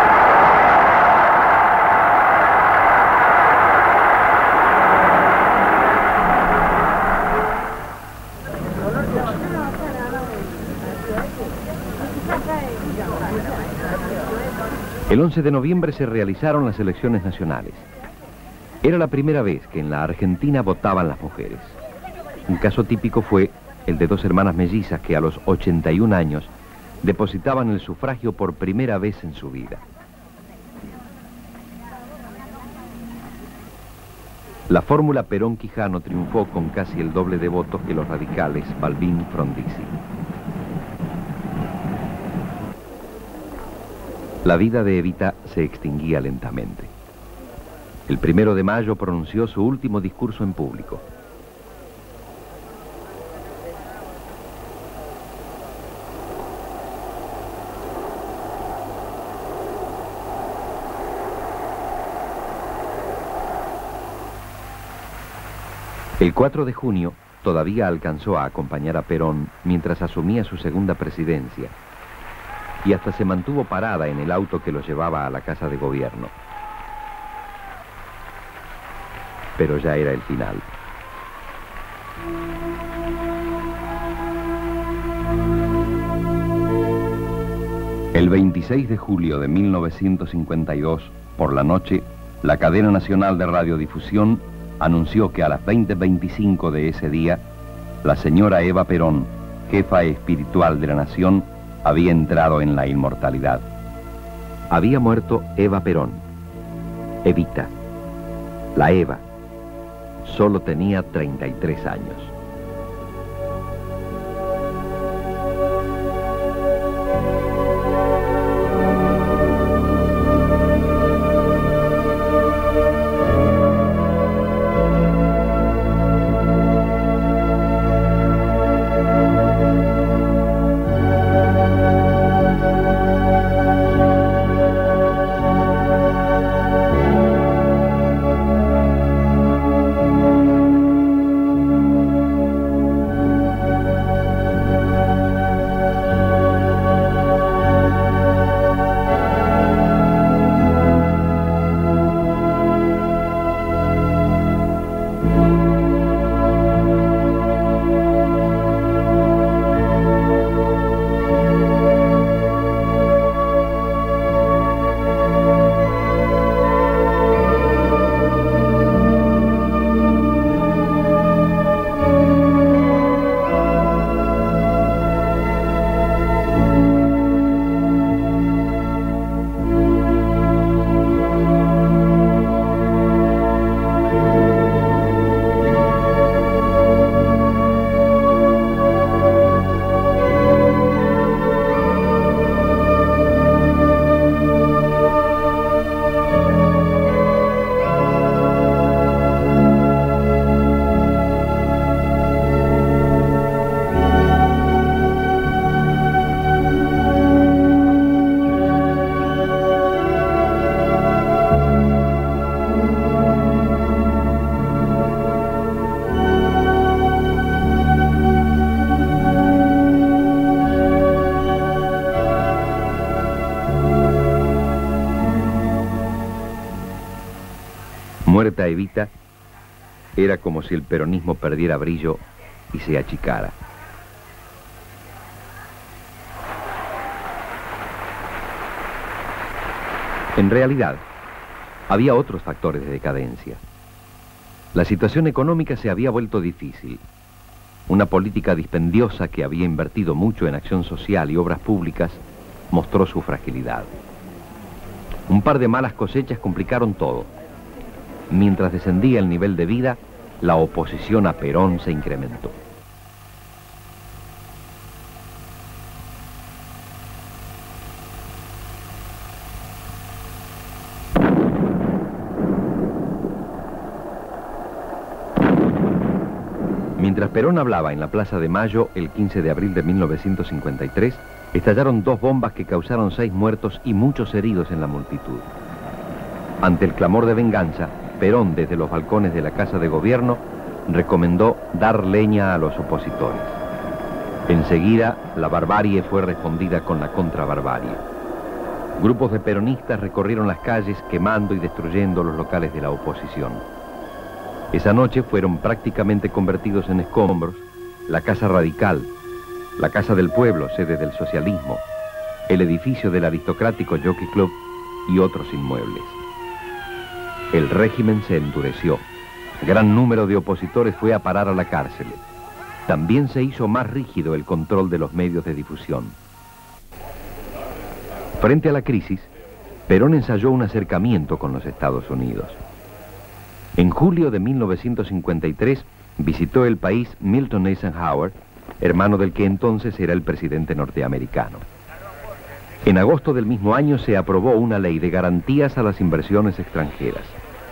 El once de noviembre se realizaron las elecciones nacionales. Era la primera vez que en la Argentina votaban las mujeres. Un caso típico fue el de dos hermanas mellizas que a los ochenta y un años depositaban el sufragio por primera vez en su vida. La fórmula Perón-Quijano triunfó con casi el doble de votos que los radicales Balbín-Frondizi. La vida de Evita se extinguía lentamente. El primero de mayo pronunció su último discurso en público. El cuatro de junio todavía alcanzó a acompañar a Perón mientras asumía su segunda presidencia y hasta se mantuvo parada en el auto que lo llevaba a la Casa de Gobierno. Pero ya era el final. El veintiséis de julio de mil novecientos cincuenta y dos, por la noche, la cadena nacional de radiodifusión anunció que a las veinte veinticinco de ese día, la señora Eva Perón, jefa espiritual de la nación, había entrado en la inmortalidad. Había muerto Eva Perón, Evita, la Eva. Solo tenía treinta y tres años. Margarita Evita, era como si el peronismo perdiera brillo y se achicara. En realidad, había otros factores de decadencia. La situación económica se había vuelto difícil. Una política dispendiosa que había invertido mucho en acción social y obras públicas mostró su fragilidad. Un par de malas cosechas complicaron todo. Mientras descendía el nivel de vida, la oposición a Perón se incrementó. Mientras Perón hablaba en la Plaza de Mayo el quince de abril de mil novecientos cincuenta y tres, estallaron dos bombas que causaron seis muertos y muchos heridos en la multitud. Ante el clamor de venganza, Perón, desde los balcones de la Casa de Gobierno, recomendó dar leña a los opositores. Enseguida, la barbarie fue respondida con la contrabarbarie. Grupos de peronistas recorrieron las calles quemando y destruyendo los locales de la oposición. Esa noche fueron prácticamente convertidos en escombros la Casa Radical, la Casa del Pueblo, sede del socialismo, el edificio del aristocrático Jockey Club y otros inmuebles. El régimen se endureció. Gran número de opositores fue a parar a la cárcel. También se hizo más rígido el control de los medios de difusión. Frente a la crisis, Perón ensayó un acercamiento con los Estados Unidos. En julio de mil novecientos cincuenta y tres visitó el país Milton Eisenhower, hermano del que entonces era el presidente norteamericano. En agosto del mismo año se aprobó una ley de garantías a las inversiones extranjeras.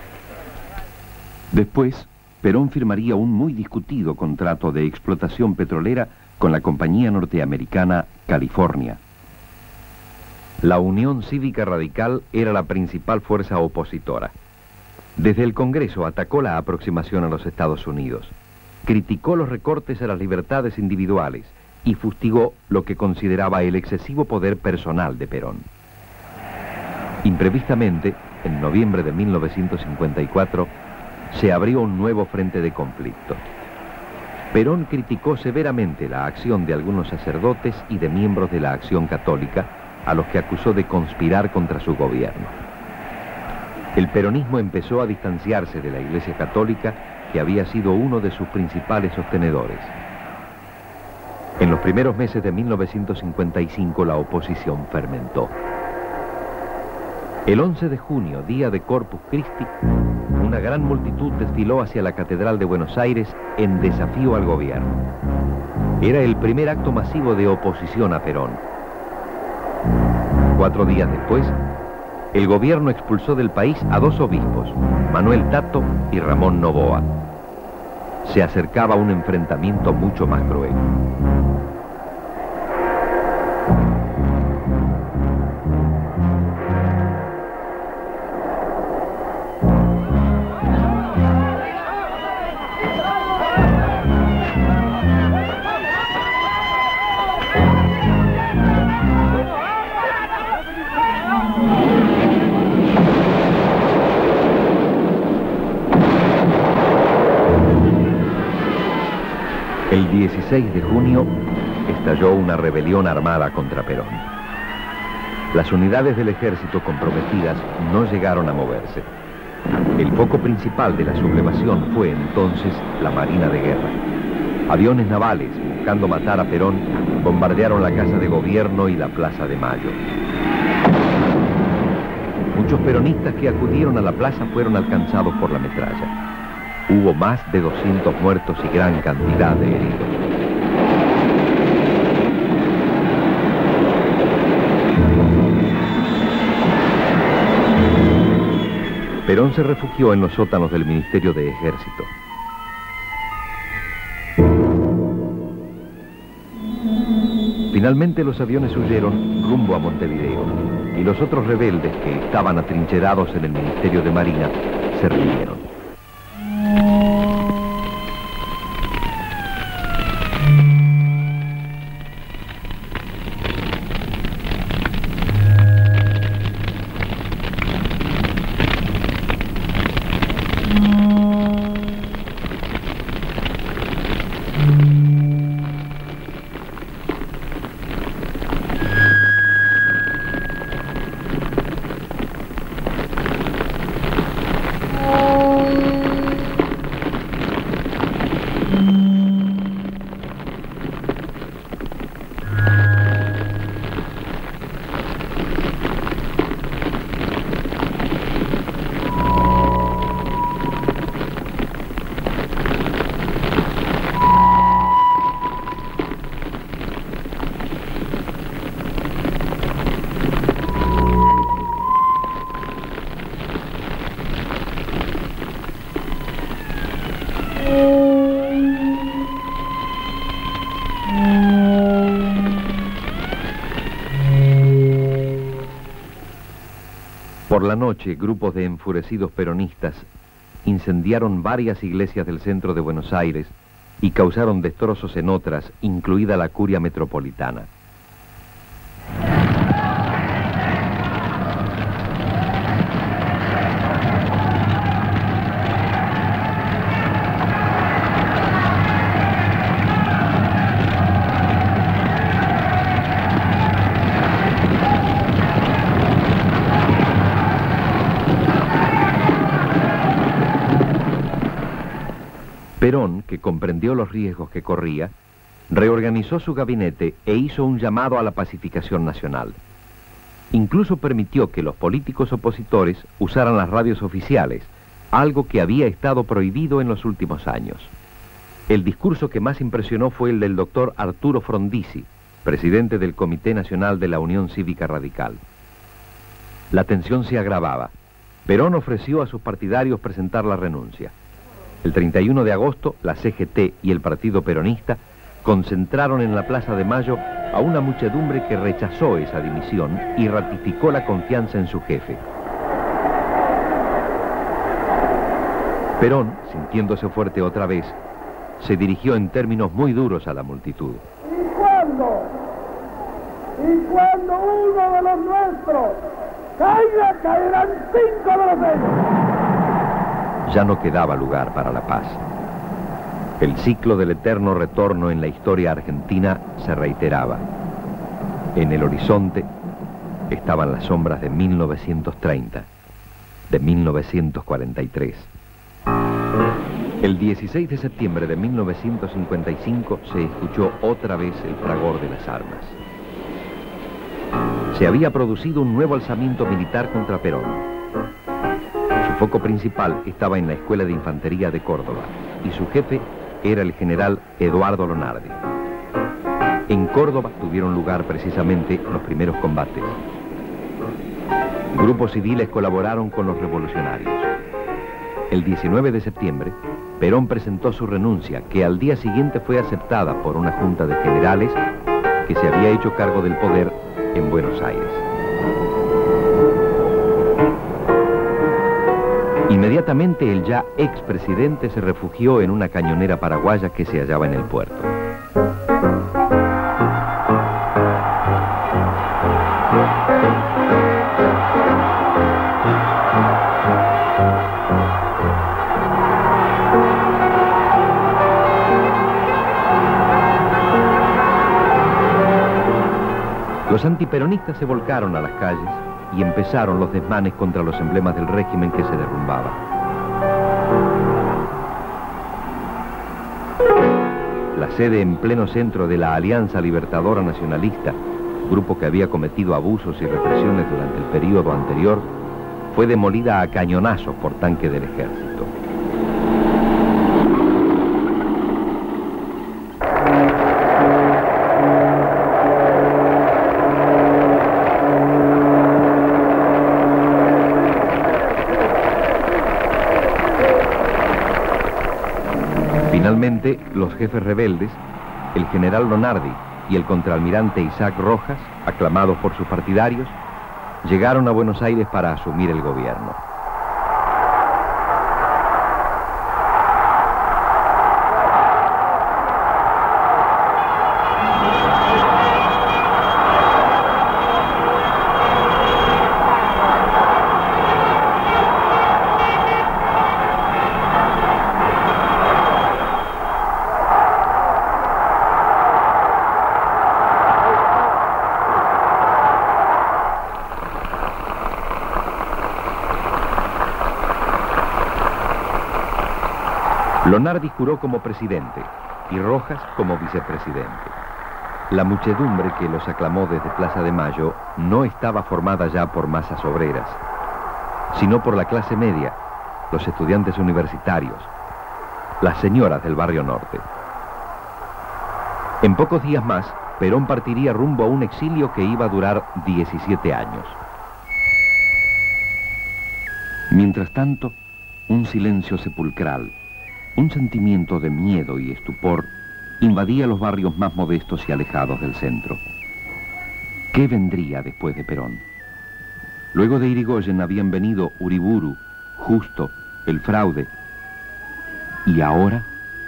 Después, Perón firmaría un muy discutido contrato de explotación petrolera con la compañía norteamericana California. La Unión Cívica Radical era la principal fuerza opositora. Desde el Congreso atacó la aproximación a los Estados Unidos, criticó los recortes a las libertades individuales y fustigó lo que consideraba el excesivo poder personal de Perón. Imprevistamente, en noviembre de mil novecientos cincuenta y cuatro, se abrió un nuevo frente de conflicto. Perón criticó severamente la acción de algunos sacerdotes y de miembros de la Acción Católica, a los que acusó de conspirar contra su gobierno. El peronismo empezó a distanciarse de la Iglesia Católica, que había sido uno de sus principales sostenedores. En los primeros meses de mil novecientos cincuenta y cinco la oposición fermentó. El once de junio, día de Corpus Christi, una gran multitud desfiló hacia la Catedral de Buenos Aires en desafío al gobierno. Era el primer acto masivo de oposición a Perón. Cuatro días después, el gobierno expulsó del país a dos obispos, Manuel Tato y Ramón Novoa. Se acercaba un enfrentamiento mucho más cruel. El dieciséis de junio estalló una rebelión armada contra Perón. Las unidades del ejército comprometidas no llegaron a moverse. El foco principal de la sublevación fue entonces la Marina de Guerra. Aviones navales, buscando matar a Perón, bombardearon la Casa de Gobierno y la Plaza de Mayo. Muchos peronistas que acudieron a la plaza fueron alcanzados por la metralla. Hubo más de doscientos muertos y gran cantidad de heridos. Perón se refugió en los sótanos del Ministerio de Ejército. Finalmente los aviones huyeron rumbo a Montevideo y los otros rebeldes que estaban atrincherados en el Ministerio de Marina se rindieron. Por la noche, grupos de enfurecidos peronistas incendiaron varias iglesias del centro de Buenos Aires y causaron destrozos en otras, incluida la curia metropolitana. Perón, que comprendió los riesgos que corría, reorganizó su gabinete e hizo un llamado a la pacificación nacional. Incluso permitió que los políticos opositores usaran las radios oficiales, algo que había estado prohibido en los últimos años. El discurso que más impresionó fue el del doctor Arturo Frondizi, presidente del Comité Nacional de la Unión Cívica Radical. La tensión se agravaba. Perón ofreció a sus partidarios presentar la renuncia. El treinta y uno de agosto, la C G T y el Partido Peronista concentraron en la Plaza de Mayo a una muchedumbre que rechazó esa dimisión y ratificó la confianza en su jefe. Perón, sintiéndose fuerte otra vez, se dirigió en términos muy duros a la multitud. ¿Y cuándo? ¿Y cuando uno de los nuestros caiga, caerán cinco de los ellos? Ya no quedaba lugar para la paz. El ciclo del eterno retorno en la historia argentina se reiteraba. En el horizonte estaban las sombras de mil novecientos treinta, de mil novecientos cuarenta y tres. El dieciséis de septiembre de mil novecientos cincuenta y cinco se escuchó otra vez el fragor de las armas. Se había producido un nuevo alzamiento militar contra Perón. Su foco principal estaba en la Escuela de Infantería de Córdoba y su jefe era el general Eduardo Lonardi. En Córdoba tuvieron lugar precisamente los primeros combates. Grupos civiles colaboraron con los revolucionarios. El diecinueve de septiembre, Perón presentó su renuncia, que al día siguiente fue aceptada por una junta de generales que se había hecho cargo del poder en Buenos Aires. Inmediatamente el ya expresidente se refugió en una cañonera paraguaya que se hallaba en el puerto. Los antiperonistas se volcaron a las calles y empezaron los desmanes contra los emblemas del régimen que se derrumbaba. La sede en pleno centro de la Alianza Libertadora Nacionalista, grupo que había cometido abusos y represiones durante el periodo anterior, fue demolida a cañonazos por tanque del ejército. Finalmente, los jefes rebeldes, el general Lonardi y el contraalmirante Isaac Rojas, aclamados por sus partidarios, llegaron a Buenos Aires para asumir el gobierno. Lonardi juró como presidente y Rojas como vicepresidente. La muchedumbre que los aclamó desde Plaza de Mayo no estaba formada ya por masas obreras, sino por la clase media, los estudiantes universitarios, las señoras del barrio norte. En pocos días más, Perón partiría rumbo a un exilio que iba a durar diecisiete años. Mientras tanto, un silencio sepulcral, un sentimiento de miedo y estupor invadía los barrios más modestos y alejados del centro. ¿Qué vendría después de Perón? Luego de Irigoyen habían venido Uriburu, Justo, el fraude. ¿Y ahora?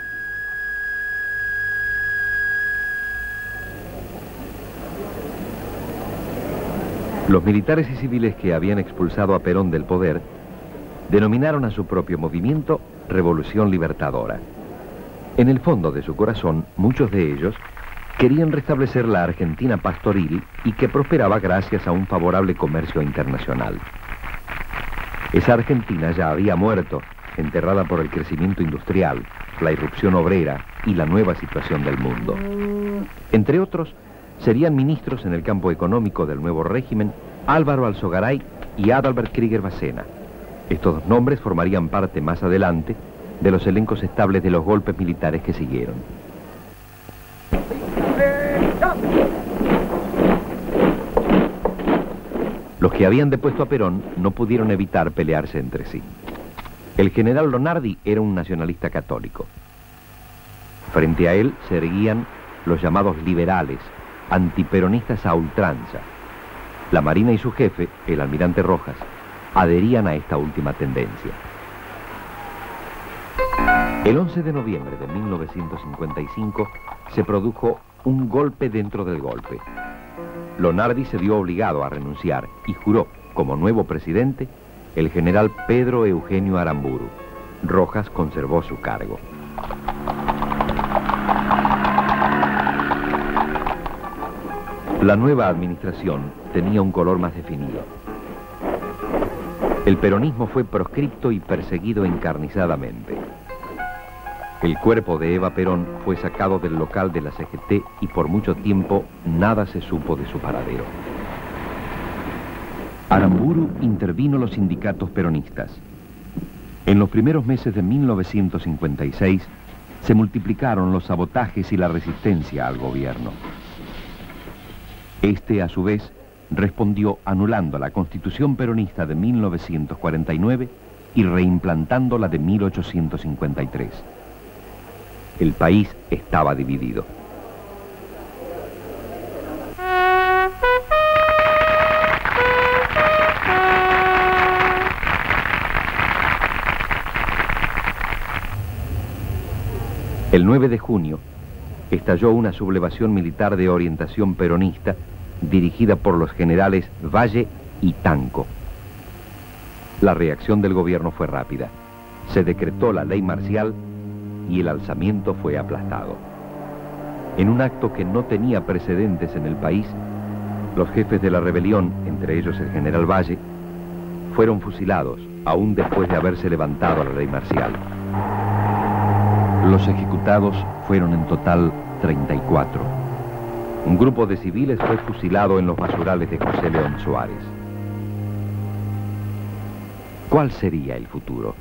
Los militares y civiles que habían expulsado a Perón del poder denominaron a su propio movimiento Revolución Libertadora. En el fondo de su corazón, muchos de ellos querían restablecer la Argentina pastoril y que prosperaba gracias a un favorable comercio internacional. Esa Argentina ya había muerto, enterrada por el crecimiento industrial, la irrupción obrera y la nueva situación del mundo. Entre otros, serían ministros en el campo económico del nuevo régimen Álvaro Alzogaray y Adalbert Krieger Bacena. Estos dos nombres formarían parte más adelante de los elencos estables de los golpes militares que siguieron. Los que habían depuesto a Perón no pudieron evitar pelearse entre sí. El general Lonardi era un nacionalista católico. Frente a él se erguían los llamados liberales, antiperonistas a ultranza. La Marina y su jefe, el almirante Rojas, adherían a esta última tendencia. El once de noviembre de mil novecientos cincuenta y cinco se produjo un golpe dentro del golpe. Lonardi se vio obligado a renunciar y juró, como nuevo presidente, el general Pedro Eugenio Aramburu. Rojas conservó su cargo. La nueva administración tenía un color más definido. El peronismo fue proscripto y perseguido encarnizadamente. El cuerpo de Eva Perón fue sacado del local de la C G T y por mucho tiempo nada se supo de su paradero. Aramburu intervino los sindicatos peronistas. En los primeros meses de mil novecientos cincuenta y seis se multiplicaron los sabotajes y la resistencia al gobierno. Este, a su vez, respondió anulando la Constitución peronista de mil novecientos cuarenta y nueve y reimplantando la de mil ochocientos cincuenta y tres. El país estaba dividido. El nueve de junio estalló una sublevación militar de orientación peronista dirigida por los generales Valle y Tanco. La reacción del gobierno fue rápida. Se decretó la ley marcial y el alzamiento fue aplastado. En un acto que no tenía precedentes en el país, los jefes de la rebelión, entre ellos el general Valle, fueron fusilados, aún después de haberse levantado la ley marcial. Los ejecutados fueron en total treinta y cuatro. Un grupo de civiles fue fusilado en los basurales de José León Suárez. ¿Cuál sería el futuro?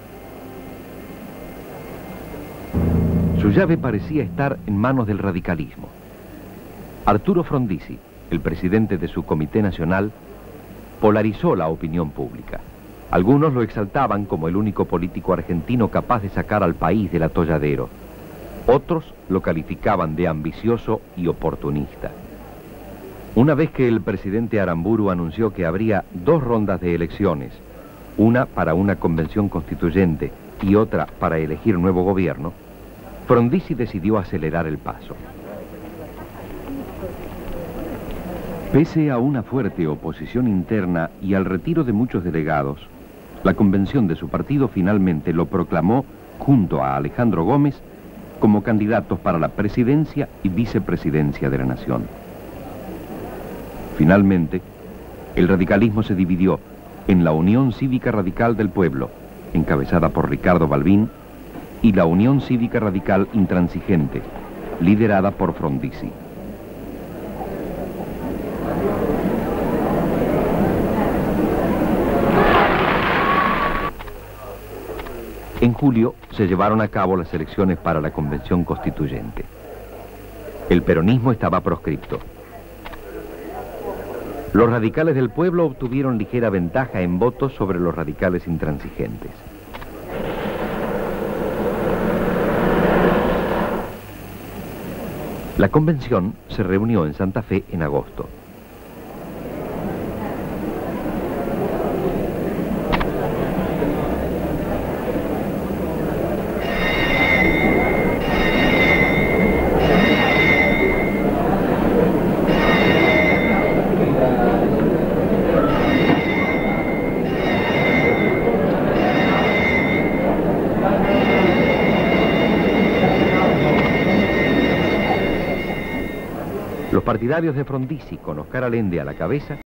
Su llave parecía estar en manos del radicalismo. Arturo Frondizi, el presidente de su Comité Nacional, polarizó la opinión pública. Algunos lo exaltaban como el único político argentino capaz de sacar al país del atolladero. Otros lo calificaban de ambicioso y oportunista. Una vez que el presidente Aramburu anunció que habría dos rondas de elecciones, una para una convención constituyente y otra para elegir nuevo gobierno, Frondizi decidió acelerar el paso. Pese a una fuerte oposición interna y al retiro de muchos delegados, la convención de su partido finalmente lo proclamó, junto a Alejandro Gómez, como candidatos para la presidencia y vicepresidencia de la nación. Finalmente, el radicalismo se dividió en la Unión Cívica Radical del Pueblo, encabezada por Ricardo Balbín, y la Unión Cívica Radical Intransigente, liderada por Frondizi. En julio se llevaron a cabo las elecciones para la Convención Constituyente. El peronismo estaba proscripto. Los radicales del pueblo obtuvieron ligera ventaja en votos sobre los radicales intransigentes. La convención se reunió en Santa Fe en agosto. Los partidarios de Frondizi, con Oscar Allende a la cabeza,